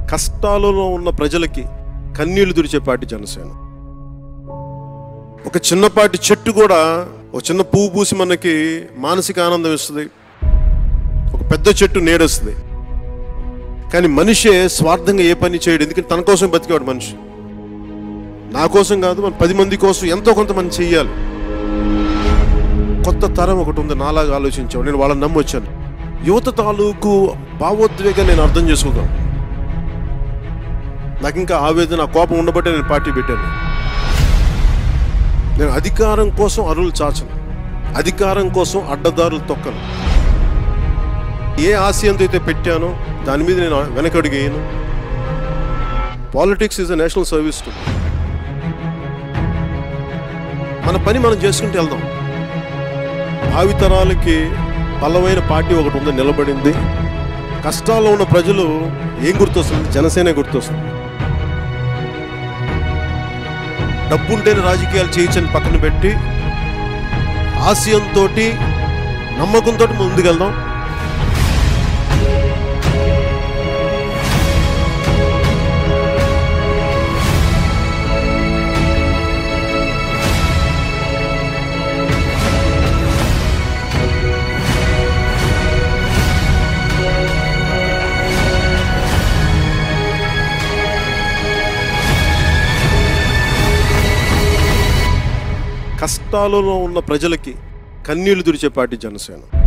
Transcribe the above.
కష్టాలలో ఉన్న ప్రజలకి కన్నీళ్లు తుడిచే పార్టీ జనసేన. ఒక చిన్నపాటి చెట్టు కూడా ఒక చిన్న పువ్వు పూసి మనకి మానసిక ఆనందం ఇస్తుంది, ఒక పెద్ద చెట్టు నీడస్తుంది. కానీ మనిషే స్వార్థంగా ఏ పని చేయడు, ఎందుకంటే తన కోసం బతికేవాడు మనిషి. నా కోసం కాదు, మన 10 మంది కోసం ఎంతో కొంతమంది చెయ్యాలి. కొత్త తరం ఒకటి ఉంది నాలాగా ఆలోచించావు, నేను వాళ్ళని నమ్మొచ్చాను. యువత తాలూకు భావోద్వేగాన్ని నేను అర్థం చేసుకోగలను. నాకు ఇంకా ఆవేదన, కోపం ఉండబట్టే నేను పార్టీ పెట్టాను. నేను అధికారం కోసం అరువులు చాచను, అధికారం కోసం అడ్డదారులు తొక్కను. ఏ ఆశయంతో అయితే పెట్టానో దాని మీద నేను వెనకడుగేయను. Politics is a national service to. మన పని మనం చేసుకుంటూ వెళ్దాం. భావితరాలకి బలమైన పార్టీ ఒకటి ఉంది, నిలబడింది. కష్టాల్లో ఉన్న ప్రజలు ఏం గుర్తొస్తుంది? జనసేన గుర్తొస్తుంది. డబ్బుంటేనే రాజకీయాలు చేయొచ్చని పక్కన పెట్టి ఆశయంతో, నమ్మకంతో ముందుకెళ్దాం. కష్టాలలో ఉన్న ప్రజలకి కన్నీళ్లు తుడిచే పార్టీ జనసేన.